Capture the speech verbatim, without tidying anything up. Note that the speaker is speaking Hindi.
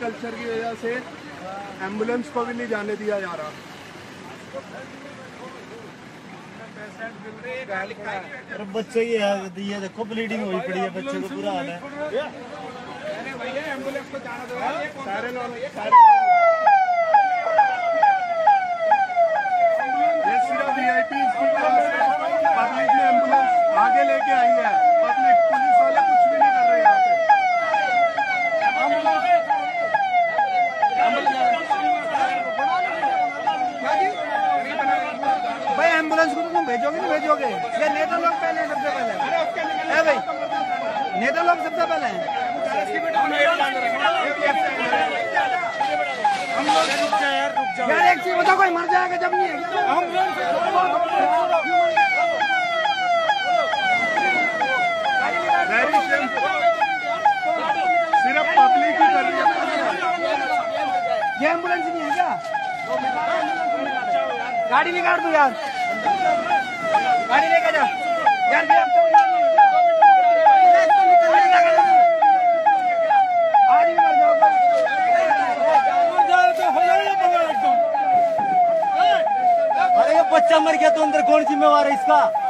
कल्चर की वजह से एम्बुलेंस को भी नहीं जाने दिया जा रहा। अरे बच्चे की ये देखो ब्लीडिंग हुई पड़ी है, बच्चे को बुरा हाल है। एम्बुलेंस को जाना दो सारे लोग। ये सिर्फ वीआईपी पब्लिक ने एम्बुलेंस आगे लेके आई है। पब्लिक पुलिस वाले कुछ भी नहीं कर रहे यहाँ पे। भाई एम्बुलेंस को तुम भेजोगे नहीं भेजोगे? ये नेता लोग पहले सबसे पहले है भाई, नेता लोग सबसे पहले हैं। यार एक चीज बताओ, कोई मर जाएगा जब नहीं है सिर्फ पब्लिक ही कर रही है। ये एम्बुलेंस नहीं है क्या? गाड़ी निकाल दो यार, गाड़ी लेके जाओ यार। आज ही मर जाओ, अरे ये बच्चा मर गया तो अंदर कौन जिम्मेवार है इसका?